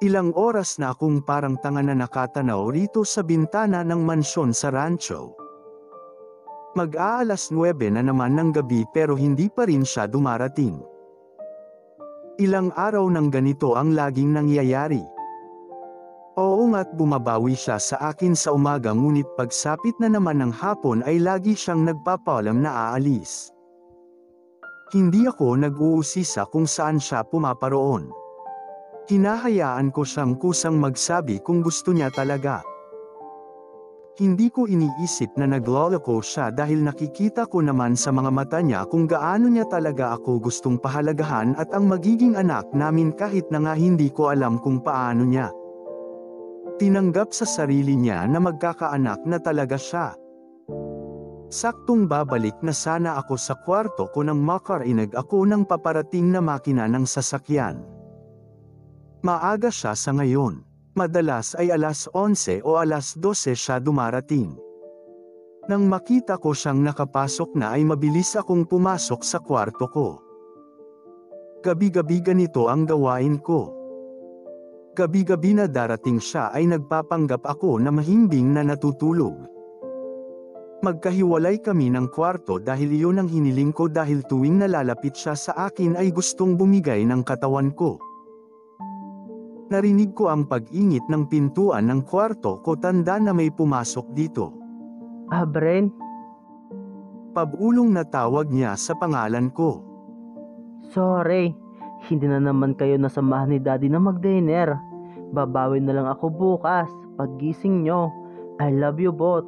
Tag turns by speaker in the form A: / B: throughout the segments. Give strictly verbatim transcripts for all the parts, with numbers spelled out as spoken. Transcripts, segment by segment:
A: Ilang oras na akong parang tanga na nakatanaw rito sa bintana ng mansyon sa rancho. Mag-aalas nuwebe na naman ng gabi pero hindi pa rin siya dumarating. Ilang araw ng ganito ang laging nangyayari. Oo nga't bumabawi siya sa akin sa umaga ngunit pagsapit na naman ng hapon ay lagi siyang nagpapaalam na aalis. Hindi ako nag-uusisa kung saan siya pumaparoon. Hinahayaan ko siyang kusang magsabi kung gusto niya talaga. Hindi ko iniisip na nagloloko siya dahil nakikita ko naman sa mga mata niya kung gaano niya talaga ako gustong pahalagahan at ang magiging anak namin kahit na nga hindi ko alam kung paano niya. Tinanggap sa sarili niya na magkakaanak na talaga siya. Saktong babalik na sana ako sa kwarto ko nang makarinig ako ng paparating na makina ng sasakyan. Maaga siya sa ngayon. Madalas ay alas onse o alas dose siya dumarating. Nang makita ko siyang nakapasok na ay mabilis akong pumasok sa kwarto ko. Gabi-gabi ganito ang gawain ko. Gabi-gabi na darating siya ay nagpapanggap ako na mahimbing na natutulog. Magkahiwalay kami ng kwarto dahil iyon ang hiniling ko dahil tuwing nalalapit siya sa akin ay gustong bumigay ng katawan ko. Narinig ko ang pag-ingit ng pintuan ng kwarto ko, tanda na may pumasok dito.
B: Ah, Bren?
A: Pabulong na tawag niya sa pangalan ko.
B: Sorry, hindi na naman kayo nasamahan ni Daddy na mag-dinner. Babawi na lang ako bukas, paggising nyo. I love you both.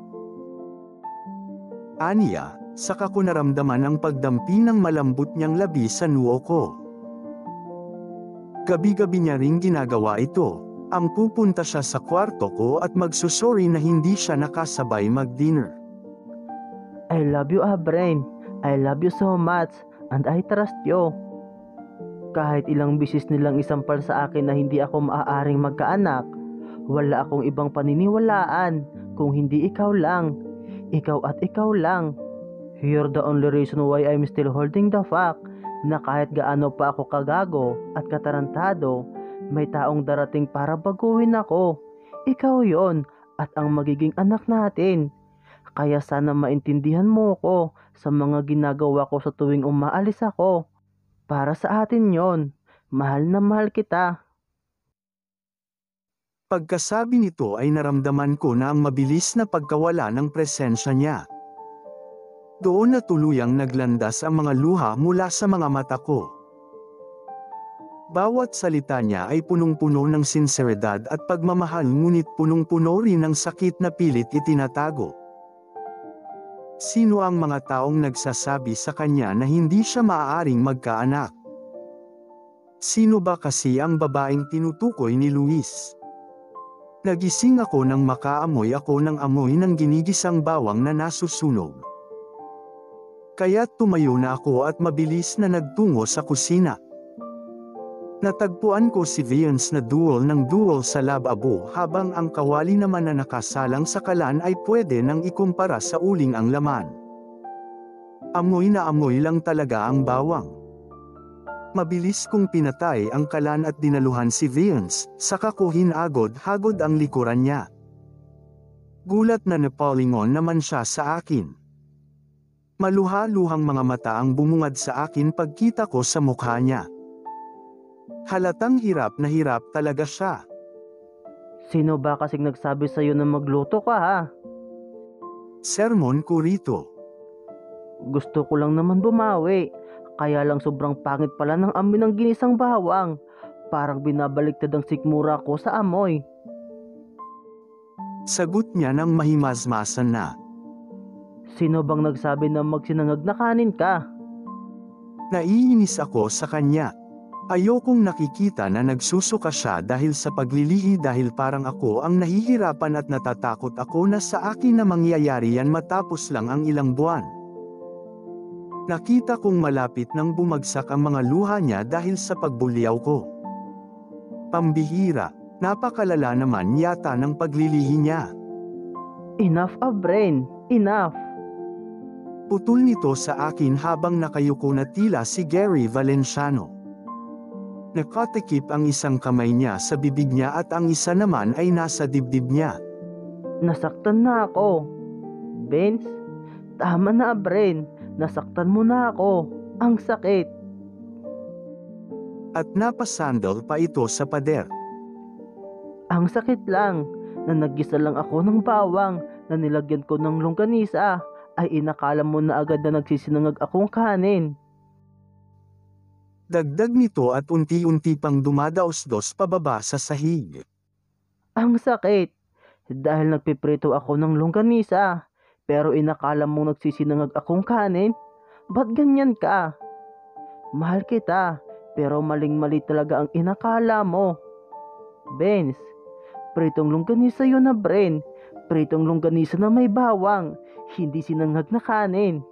A: Aniya, saka ko naramdaman ang pagdampi ng malambot niyang labi sa noo ko. Gabi-gabi niya ring ginagawa ito. Ang pupunta siya sa kwarto ko at magsusorry na hindi siya nakasabay mag-dinner.
B: I love you, ah, Bren. I love you so much and I trust you. Kahit ilang bisis nilang isampal sa akin na hindi ako maaaring magkaanak, wala akong ibang paniniwalaan kung hindi ikaw lang. Ikaw at ikaw lang. You're the only reason why I'm still holding the fact na kahit gaano pa ako kagago at katarantado, may taong darating para baguhin ako. Ikaw yon at ang magiging anak natin. Kaya sana maintindihan mo ko sa mga ginagawa ko sa tuwing umaalis ako. Para sa atin yon. Mahal na mahal kita.
A: Pagkasabi nito ay naramdaman ko na ang mabilis na pagkawala ng presensya niya. Doon na tuluyang naglandas ang mga luha mula sa mga mata ko. Bawat salita niya ay punong-puno ng sinseridad at pagmamahal ngunit punong-puno rin ng sakit na pilit itinatago. Sino ang mga taong nagsasabi sa kanya na hindi siya maaaring magkaanak? Sino ba kasi ang babaeng tinutukoy ni Luis? Nagising ako nang makaamoy ako ng amoy ng ginigisang bawang na nasusunog. Kaya't tumayo na ako at mabilis na nagtungo sa kusina. Natagpuan ko si Vince na duol ng duol sa lababo habang ang kawali naman na nakasalang sa kalan ay pwede nang ikumpara sa uling ang laman. Amoy na amoy lang talaga ang bawang. Mabilis kong pinatay ang kalan at dinaluhan si Vince, saka ko hinagod-hagod ang likuran niya. Gulat na napalingon naman siya sa akin. Maluha-luhang mga mata ang bumungad sa akin pagkita ko sa mukha niya. Halatang hirap na hirap talaga siya.
B: Sino ba kasing nagsabi sa'yo na magluto ka, ha?
A: Sermon ko rito.
B: Gusto ko lang naman bumawi. Kaya lang sobrang pangit pala ng amoy ng ginisang bawang. Parang binabaliktad ang sikmura ko sa amoy.
A: Sagot niya ng mahimasmasan na.
B: Sino bang nagsabi na magsinangag na kanin ka?
A: Naiinis ako sa kanya. Ayokong nakikita na nagsusuka siya dahil sa paglilihi dahil parang ako ang nahihirapan at natatakot ako na sa akin na mangyayari yan matapos lang ang ilang buwan. Nakita kong malapit nang bumagsak ang mga luha niya dahil sa pagbulyaw ko. Pambihira, napakalala naman yata ng paglilihi niya.
B: Enough, ah, Bren. Enough.
A: Putol nito sa akin habang nakayuko na tila si Gary Valenciano. Nakatikip ang isang kamay niya sa bibig niya at ang isa naman ay nasa dibdib niya.
B: Nasaktan na ako. Vince, tama na Abren. Nasaktan mo na ako. Ang sakit.
A: At napasandal pa ito sa pader.
B: Ang sakit lang. Na naggisa lang ako ng bawang na nilagyan ko ng longganisa ay inakala mo na agad na nagsisinangag akong kanin.
A: Dagdag nito at unti-unti pang dumadaos-dos pababa sa sahig.
B: Ang sakit. Dahil nagpiprito ako ng longganisa pero inakala mong nagsisinangag akong kanin? Ba't ganyan ka? Mahal kita pero maling-mali talaga ang inakala mo. Vince, pritong longganisa yun na Bren. Pritong longganisa na may bawang, hindi sinangag na kanin.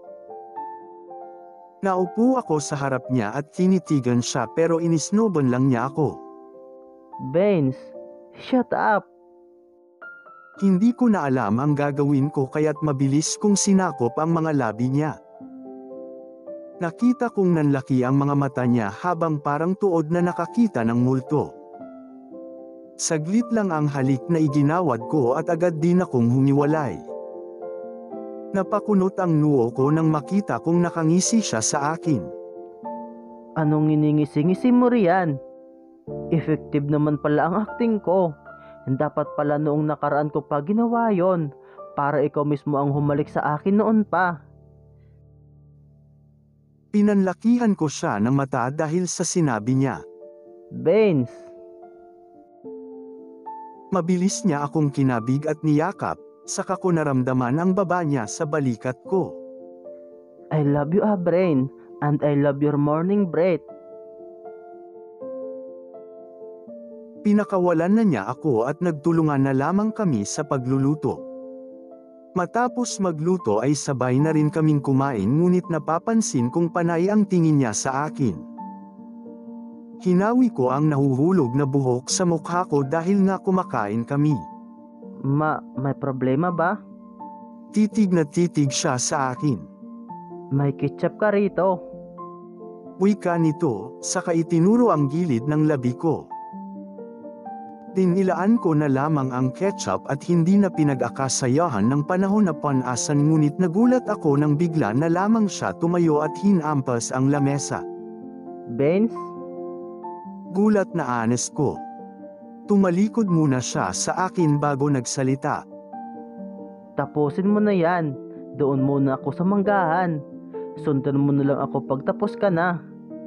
A: Naupo ako sa harap niya at tinitigan siya pero inisnoban lang niya ako.
B: Vince, shut up.
A: Hindi ko na alam ang gagawin ko kaya't mabilis kong sinakop ang mga labi niya. Nakita kong nanlaki ang mga mata niya habang parang tuod na nakakita ng multo. Saglit lang ang halik na iginawad ko at agad din akong humiwalay. Napakunot ang noo ko nang makita kong nakangisi siya sa akin.
B: Anong nginingisi-ngisi mo riyan? Effective naman pala ang acting ko. Dapat pala noong nakaraan ko pa ginawa yon para ikaw mismo ang humalik sa akin noon pa.
A: Pinanlakihan ko siya ng mata dahil sa sinabi niya.
B: Vince.
A: Mabilis niya akong kinabig at niyakap, saka ko naramdaman ang baba niya sa balikat ko.
B: I love you, Abren, and I love your morning breath.
A: Pinakawalan na niya ako at nagtulungan na lamang kami sa pagluluto. Matapos magluto ay sabay na rin kaming kumain ngunit napapansin kong panay ang tingin niya sa akin. Hinawi ko ang nahuhulog na buhok sa mukha ko dahil nga kumakain kami.
B: Ma, may problema ba?
A: Titig na titig siya sa akin.
B: May ketchup ka rito.
A: Wika nito, saka itinuro ang gilid ng labi ko. Dinilaan ko na lamang ang ketchup at hindi na pinag-akasayahan ng panahon na panasan ngunit nagulat ako nang bigla na lamang siya tumayo at hinampas ang lamesa.
B: Vince?
A: Gulat na anes ko. Tumalikod muna siya sa akin bago nagsalita.
B: Tapusin mo na yan. Doon muna ako sa manggahan. Sundan mo na lang ako pagtapos ka na.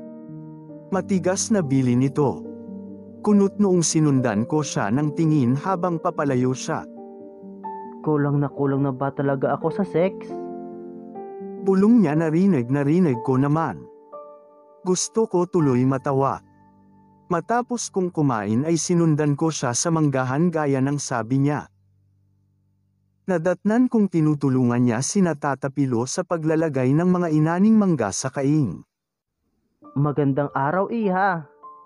A: Matigas na bili nito. Kunot noong sinundan ko siya ng tingin habang papalayo siya.
B: Kulang na kulang na ba talaga ako sa sex?
A: Bulong niya narinig narinig ko naman. Gusto ko tuloy matawa. Matapos kong kumain ay sinundan ko siya sa manggahan gaya ng sabi niya. Nadatnan kong tinutulungan niya sina Tata Pilo sa paglalagay ng mga inaning mangga sa kaing.
B: Magandang araw, Iha.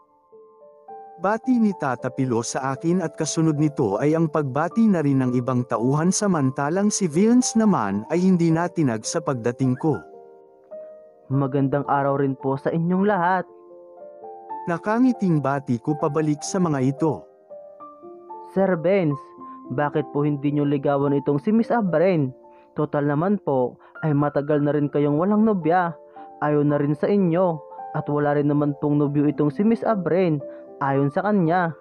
A: Bati ni Tata Pilo sa akin at kasunod nito ay ang pagbati na rin ng ibang tauhan samantalang si Vince naman ay hindi natinag sa pagdating ko.
B: Magandang araw rin po sa inyong lahat.
A: Nakangiting bati ko pabalik sa mga ito.
B: Sir Vince, bakit po hindi nyo ligawan itong si Miss Abren? Total naman po, ay matagal na rin kayong walang nobya. Ayaw na rin sa inyo. At wala rin naman pong nobyo itong si Miss Abren, ayon sa kanya.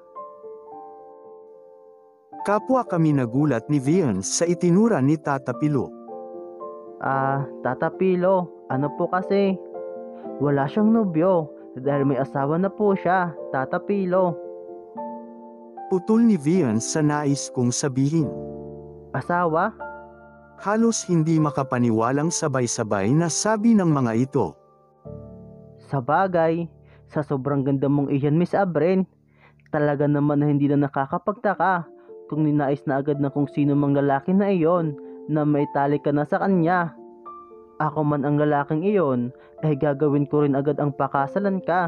A: Kapwa kami nagulat ni Vince sa itinura ni Tata Pilo.
B: Ah, Tata Pilo, ano po kasi? Wala siyang nobyo. Dahil may asawa na po siya, Tata Pilo.
A: Putol ni Vince sa nais kong sabihin.
B: Asawa?
A: Halos hindi makapaniwalang sabay-sabay na sabi ng mga ito.
B: Sa bagay, sa sobrang ganda mong iyan, Miss Abren, talaga naman na hindi na nakakapagtaka kung ninais na agad na kung sino mang lalaki na iyon na may tali ka na sa kanya. Ako man ang lalaking iyon, ay gagawin ko rin agad ang pakasalan ka.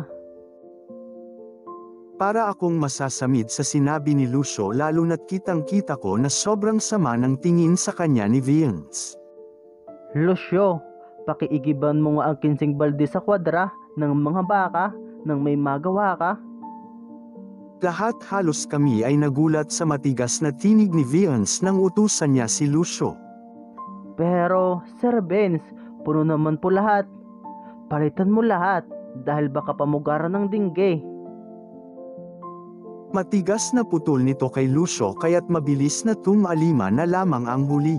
A: Para akong masasamid sa sinabi ni Lucio lalo na't kitang-kita ko na sobrang sama ng tingin sa kanya ni Vince.
B: Lucio, pakiigiban mo nga ang kinsing balde sa kwadra ng mga baka nang may magawa ka?
A: Lahat halos kami ay nagulat sa matigas na tinig ni Vince nang utusan niya si Lucio.
B: Pero, Sir Benz, puno naman po lahat. Palitan mo lahat dahil baka pamugaran ng dingge.
A: Matigas na putol nito kay Lucio kaya't mabilis na tumalima na lamang ang huli.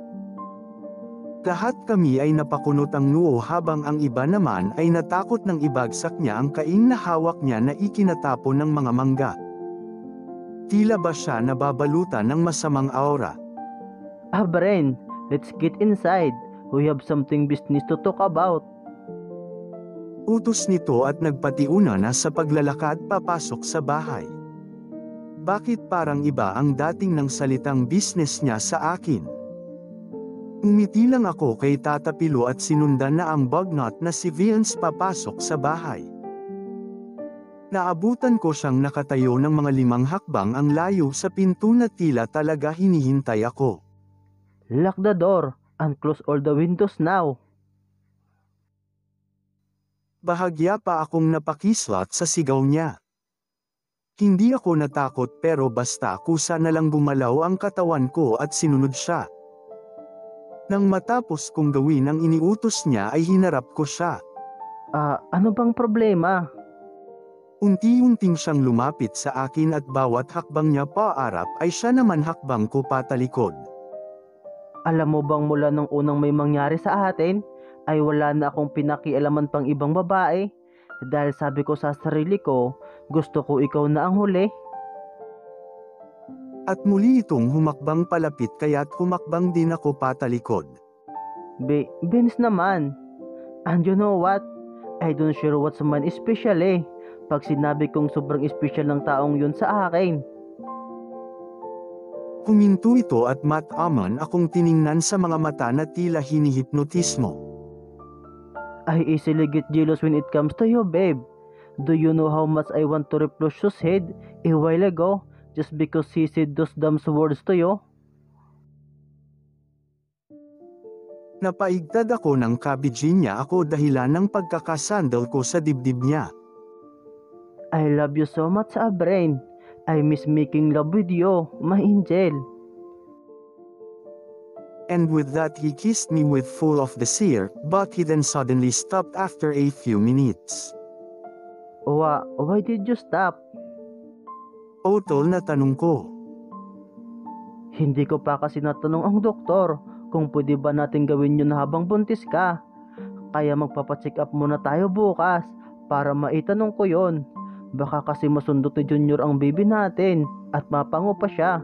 A: Lahat kami ay napakunot ang noo habang ang iba naman ay natakot nang ibagsak niya ang kaing na hawak niya na ikinatapon ng mga mangga. Tila ba siya nababalutan ng masamang aura?
B: Ah, Bren, let's get inside. We have something business to talk about.
A: Utos nito at nagpatiuna na sa paglalakad papasok sa bahay. Bakit parang iba ang dating ng salitang business niya sa akin? Umiti lang ako kay Tata Pilo at sinundan na ang bugnut na si Vince papasok sa bahay. Naabutan ko siyang nakatayo ng mga limang hakbang ang layo sa pinto na tila talaga hinihintay ako.
B: Lock the door and close all the windows now.
A: Bahagya pa akong napakislat sa sigaw niya. Hindi ako natakot pero basta kusa na lang bumalaw ang katawan ko at sinunod siya. Nang matapos kong gawin ang iniutos niya ay hinarap ko siya.
B: Ah, ano bang problema?
A: Unti-unting siyang lumapit sa akin at bawat hakbang niya paarap ay siya naman hakbang ko patalikod.
B: Alam mo bang mula nung unang may mangyari sa atin, ay wala na akong pinakialaman pang ibang babae? Dahil sabi ko sa sarili ko, gusto ko ikaw na ang huli.
A: At muli itong humakbang palapit kaya't humakbang din ako patalikod.
B: Be, Vince naman. And you know what? I don't sure what's man special eh. Pag sinabi kong sobrang special ng taong yun sa akin.
A: Huminto ito at mat-aman akong tiningnan sa mga mata na tila hinihipnotismo.
B: I easily get jealous when it comes to you, babe. Do you know how much I want to rip Lucio's head a while ago just because he said those dumb words to you?
A: Napaigtad ako ng kabijin niya ako dahilan ng pagkakasandal ko sa dibdib niya.
B: I love you so much, ah, Brain. I miss making love with you, my angel.
A: And with that he kissed me with full of desire, but he then suddenly stopped after a few minutes.
B: Wa, why did you stop?
A: Utol na tanong ko.
B: Hindi ko pa kasi natanong ang doktor kung pwede ba natin gawin yun habang buntis ka. Kaya magpapacheck up muna tayo bukas para maitanong ko yon. Baka kasi masundot ni Junior ang baby natin at mapango pa siya.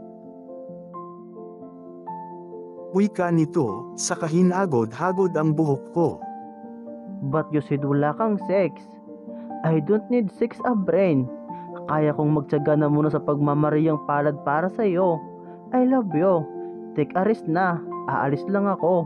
A: Wika nito, sa kahinagod-hagod ang buhok ko.
B: But you said wala kang sex. I don't need sex, a Brain. Kaya kong magtyaga na muna sa pagmamariyang palad para sa iyo. I love you. Take a rest na. Aalis lang ako.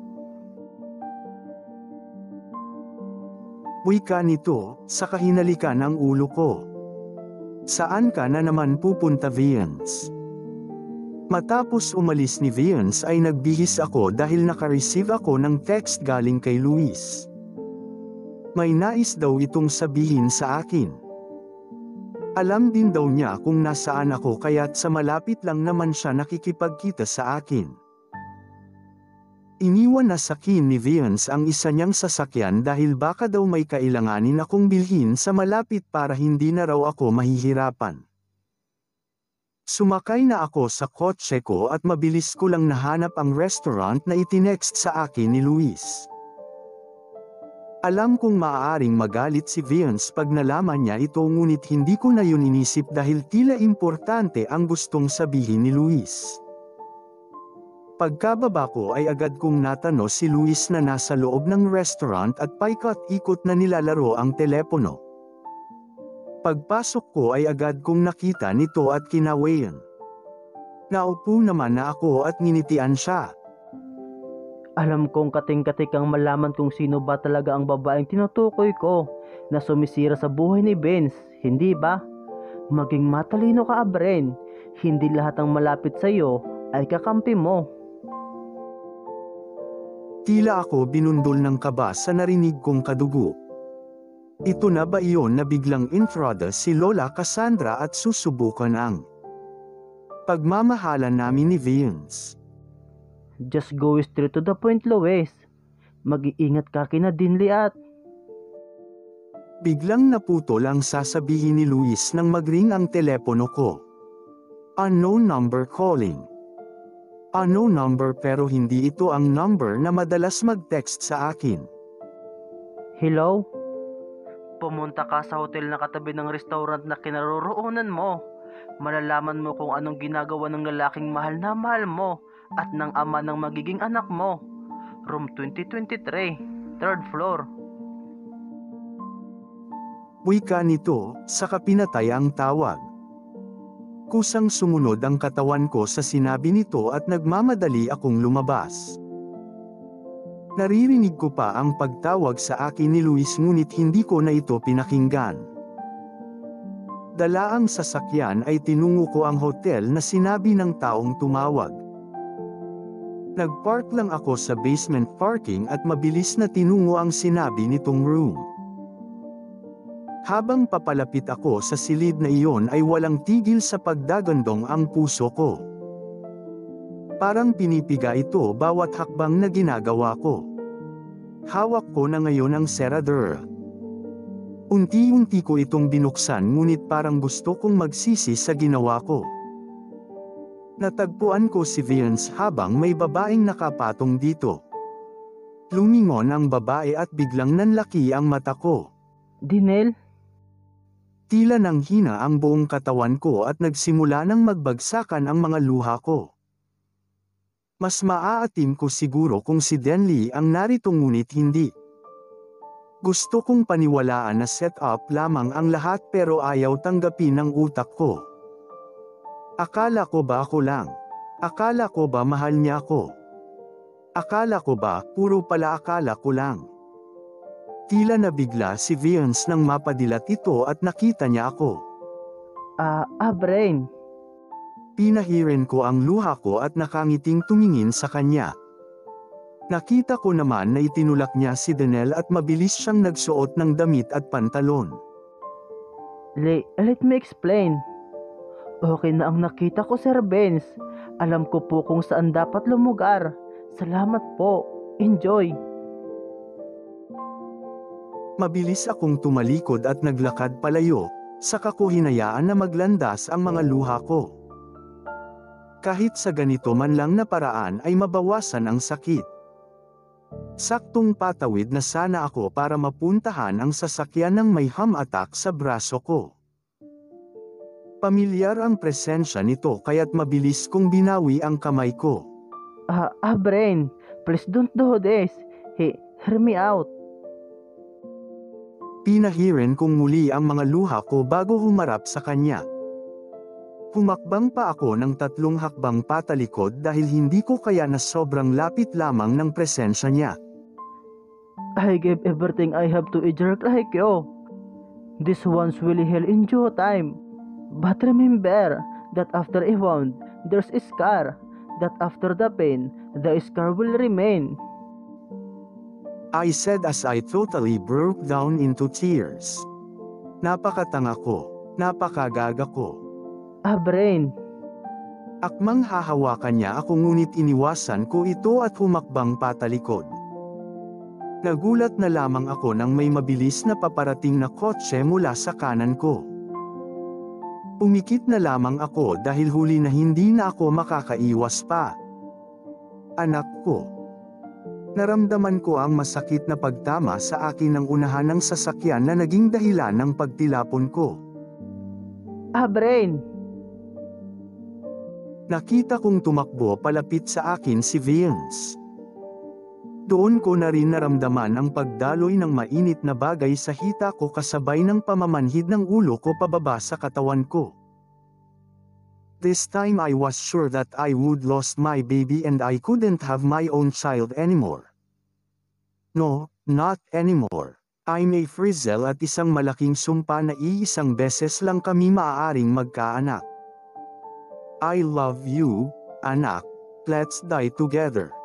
A: Wika nito, sa kahinalikan ng ulo ko. Saan ka na naman pupunta, Vince? Matapos umalis ni Vince ay nagbihis ako dahil naka-receive ako ng text galing kay Luis. May nais daw itong sabihin sa akin. Alam din daw niya kung nasaan ako kaya't sa malapit lang naman siya nakikipagkita sa akin. Iniwan na sa akin ni Vince ang isa niyang sasakyan dahil baka daw may kailanganin akong bilhin sa malapit para hindi na raw ako mahihirapan. Sumakay na ako sa kotse ko at mabilis ko lang nahanap ang restaurant na itinext sa akin ni Luis. Alam kong maaaring magalit si Vince pag nalaman niya ito ngunit hindi ko na yun inisip dahil tila importante ang gustong sabihin ni Luis. Pagkababa ko ay agad kong natano si Luis na nasa loob ng restaurant at paikot-ikot na nilalaro ang telepono. Pagpasok ko ay agad kong nakita nito at kinawayan. Naupo naman na ako at nginitian siya.
B: Alam kong kating-katik ang malaman kung sino ba talaga ang babaeng tinutukoy ko na sumisira sa buhay ni Vince, hindi ba? Maging matalino ka, Abren. Hindi lahat ng malapit sa iyo ay kakampi mo.
A: Tila ako binundol ng kaba sa narinig kong kadugo. Ito na ba iyon na biglang introda si Lola Cassandra at susubukan ang pagmamahalan namin ni Vince?
B: Just go straight to the point, Lois. Mag-iingat ka kina Dinley at...
A: Biglang naputol ang sasabihin ni Luis nang magring ang telepono ko. Unknown number calling. Unknown number pero hindi ito ang number na madalas mag-text sa akin.
B: Hello? Pumunta ka sa hotel na katabi ng restaurant na kinaroroonan mo. Malalaman mo kung anong ginagawa ng lalaking mahal na mahal mo at ng ama ng magiging anak mo. Room twenty twenty-three, third floor.
A: Wika nito, saka pinatay ang tawag. Kusang sumunod ang katawan ko sa sinabi nito at nagmamadali akong lumabas. Naririnig ko pa ang pagtawag sa akin ni Luis ngunit hindi ko na ito pinakinggan. Dala ang sasakyan ay tinungo ko ang hotel na sinabi ng taong tumawag. Nagpark lang ako sa basement parking at mabilis na tinungo ang sinabi nitong room. Habang papalapit ako sa silid na iyon ay walang tigil sa pagdagandong ang puso ko. Parang pinipiga ito bawat hakbang na ginagawa ko. Hawak ko na ngayon ang serador. Unti-unti ko itong binuksan ngunit parang gusto kong magsisi sa ginawa ko. Natagpuan ko si Vince habang may babaeng nakapatong dito. Lumingon ang babae at biglang nanlaki ang mata ko.
B: Dinel?
A: Tila nang hina ang buong katawan ko at nagsimula nang magbagsakan ang mga luha ko. Mas maaatim ko siguro kung si Denley ang narito ngunit hindi. Gusto kong paniwalaan na set up lamang ang lahat pero ayaw tanggapin ng utak ko. Akala ko ba ako lang? Akala ko ba mahal niya ako? Akala ko ba puro pala akala ko lang? Tila nabigla si Vince nang mapadilat ito at nakita niya ako.
B: Ah, ah, Brain.
A: Pinahirin ko ang luha ko at nakangiting tumingin sa kanya. Nakita ko naman na itinulak niya si Denel at mabilis siyang nagsuot ng damit at pantalon.
B: Le, let me explain. Okay na ang nakita ko, Sir Benz. Alam ko po kung saan dapat lumugar. Salamat po. Enjoy.
A: Mabilis akong tumalikod at naglakad palayo, saka ko hinayaan na maglandas ang mga luha ko. Kahit sa ganito man lang na paraan ay mabawasan ang sakit. Saktong patawid na sana ako para mapuntahan ang sasakyan ng may ham attack sa braso ko. Pamilyar ang presensya nito kaya't mabilis kong binawi ang kamay ko.
B: Ah, ah, Brain. Please don't do this. Hey, hear me out.
A: Pinahirin kong muli ang mga luha ko bago humarap sa kanya. Humakbang pa ako ng tatlong hakbang patalikod dahil hindi ko kaya na sobrang lapit lamang ng presensya niya.
B: I gave everything I have to a jerk like you. This one's really hell in due time. But remember that after a wound, there's a scar. That after the pain, the scar will remain.
A: I said as I totally broke down into tears. Napakatanga ko, napakagaga ko.
B: Ah, Brain.
A: Akmang hahawakan niya ako ngunit iniwasan ko ito at humakbang patalikod. Nagulat na lamang ako nang may mabilis na paparating na kotse mula sa kanan ko. Umikit na lamang ako dahil huli na hindi na ako makakaiwas pa. Anak ko. Naramdaman ko ang masakit na pagtama sa akin ng unahan ng sasakyan na naging dahilan ng pagtilapon ko.
B: Ah, Brain.
A: Nakita kong tumakbo palapit sa akin si Vince. Doon ko na rin naramdaman ang pagdaloy ng mainit na bagay sa hita ko kasabay ng pamamanhid ng ulo ko pababa sa katawan ko. This time I was sure that I would lost my baby and I couldn't have my own child anymore. No, not anymore. I may frizzle at isang malaking sumpa na iisang beses lang kami maaaring magkaanak. I love you, anak. Let's die together.